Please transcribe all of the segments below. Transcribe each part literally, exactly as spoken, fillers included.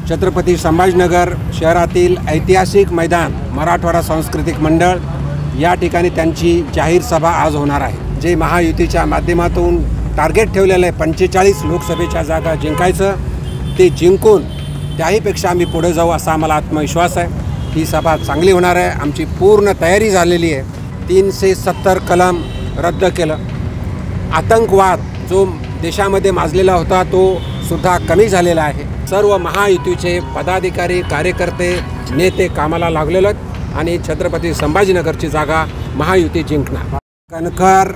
छत्रपती संभाजीनगर शहरातील ऐतिहासिक मैदान मराठवाडा सांस्कृतिक मंडळ या ठिकाणी त्यांची जाहीर सभा आज होणार आहे। जे महायुतीच्या माध्यमातून टार्गेट ठेवलेलं आहे पंचेचाळीस लोकसभेच्या जागा जिंकायचं, ते जिंकून त्याहीपेक्षा आम्ही पुढे जाऊ असा आम्हाला आत्मविश्वास आहे। ही सभा चांगली होणार आहे, आमची पूर्ण तयारी झालेली आहे। तीनशे सत्तर कलम रद्द केलं, आतंकवाद जो देशामध्ये माजलेला होता तो सुद्धा कमी झालेला आहे। सर्व महायुतीचे पदाधिकारी कार्यकर्ते नेते कामाला लागलेले आहेत आणि छत्रपती संभाजीनगरची जागा महायुती जिंकणार। कणखर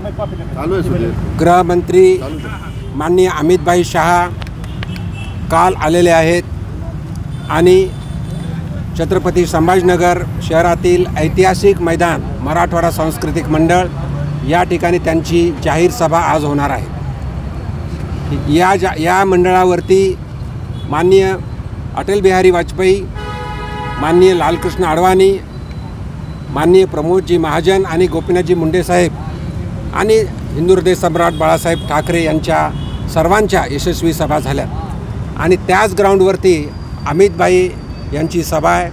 गृहमंत्री माननीय अमितभाई शहा काल आलेले आहेत आणि छत्रपती संभाजीनगर शहरातील ऐतिहासिक मैदान मराठवाडा सांस्कृतिक मंडळ या ठिकाणी त्यांची जाहीर सभा आज होणार आहे। या जा या मंडळावरती माननीय अटल बिहारी वाजपेयी, माननीय लालकृष्ण अडवाणी, माननीय प्रमोदजी महाजन आणि गोपीनाथजी मुंडे साहेब आणि हिंदू हृदय सम्राट बाळासाहेब ठाकरे यांच्या सर्वांच्या यशस्वी सभा झाल्या आणि त्याच ग्राउंडवरती अमितभाई यांची सभा आहे।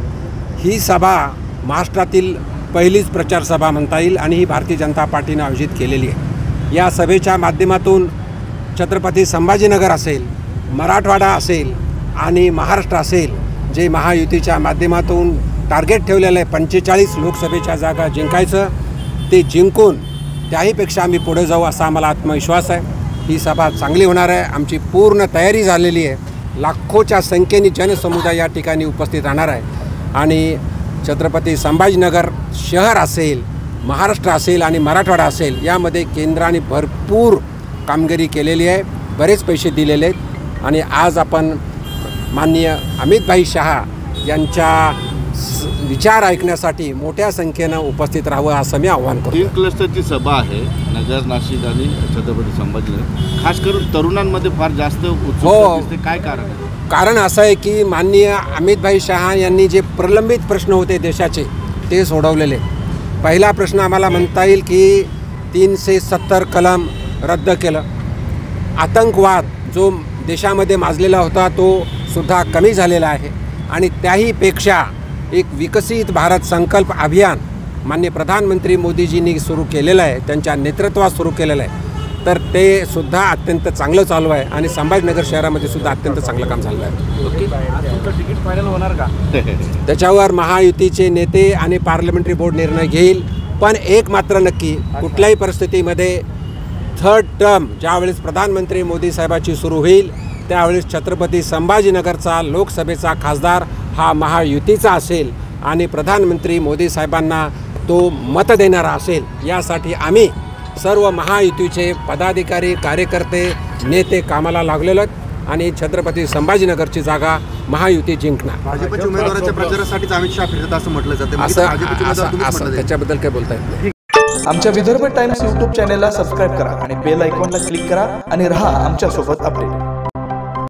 ही सभा महाराष्ट्रातील पहिलीच प्रचार सभा म्हणता येईल आणि ही भारतीय जनता पार्टीने आयोजित केलेली आहे। या सभेच्या माध्यमातून छत्रपती संभाजीनगर असेल, मराठवाडा असेल आणि महाराष्ट्र असेल, जे महायुतीच्या माध्यमातून टार्गेट ठेवलेलं आहे पंचेचाळीस लोकसभेच्या जागा जिंकायचं, ते जिंकून त्याहीपेक्षा आम्ही पुढे जाऊ असा आम्हाला आत्मविश्वास आहे। ही सभा चांगली होणार आहे, आमची पूर्ण तयारी झालेली आहे। लाखोच्या संख्येने जनसमुदाय या ठिकाणी उपस्थित राहणार आहे आणि छत्रपती संभाजीनगर शहर असेल, महाराष्ट्र असेल आणि मराठवाडा असेल, यामध्ये केंद्राने भरपूर कामगिरी केलेली आहे, बरेच पैसे दिलेले आहेत आणि आज आपण माननीय अमितभाई शहा यांच्या विचार ऐकण्यासाठी मोठ्या संख्येनं उपस्थित राहावं असं मी आव्हान करतो। तीन क्लस्टरची सभा आहे नगर, नाशिक आणि छत्रपती संभाजीनगर। खास करून तरुणांमध्ये फार जास्त उत्सुकता दिसते, काय कारण आहे? कारण असं आहे की माननीय अमितभाई शहा यांनी जे प्रलंबित प्रश्न होते देशाचे ते सोडवलेले। पहिला प्रश्न आम्हाला म्हणता येईल की तीनशे सत्तर कलम रद्द केलं, आतंकवाद जो देशामध्ये माजलेला होता तो सुद्धा कमी झालेला आहे आणि त्याहीपेक्षा एक विकसित भारत संकल्प अभियान माननीय प्रधानमंत्री मोदीजींनी सुरू केलेलं आहे, त्यांच्या नेतृत्वात सुरू केलेलं आहे, तर ते सुद्धा अत्यंत चांगलं चालू आहे आणि संभाजीनगर शहरामध्ये सुद्धा अत्यंत चांगलं काम झालं आहे। ओके, तुमचं तिकीट फायनल होणार का? त्याच्यावर महायुतीचे नेते आणि पार्लमेंटरी बोर्ड निर्णय घेईल, पण एक मात्र नक्की, कुठल्याही परिस्थितीमध्ये थर्ड टर्म ज्यावेळेस प्रधानमंत्री मोदी साहेबाची सुरू होईल त्यावेळेस छत्रपती संभाजीनगरचा लोकसभेचा खासदार हा महायुतीचा असेल आणि प्रधानमंत्री मोदी साहेबांना तो मत देणारा असेल। यासाठी आम्ही सर्व महायुतीचे पदाधिकारी कार्यकर्ते नेते कामाला लागलेलो आहेत आणि छत्रपती संभाजीनगरची जागा महायुती जिंकणार। भाजपच्या उमेदवाराच्या प्रचारासाठी अमित शहा फिरत असं म्हटलं जातं, असं असं त्याच्याबद्दल काय बोलता येत नाही। आमच्या विदर्भ टाइम्स यूट्यूब चॅनेलला सबस्क्राईब करा आणि बेल आयकॉनला क्लिक करा आणि रहा आमच्या सोबत अपडेट।